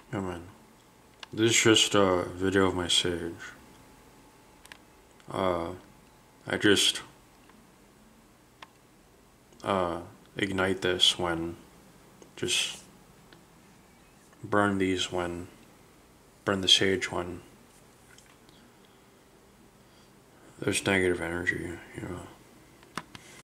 Yeah, man. This is just a video of my sage. I just ignite this when just burn these when burn the sage when there's negative energy, you know.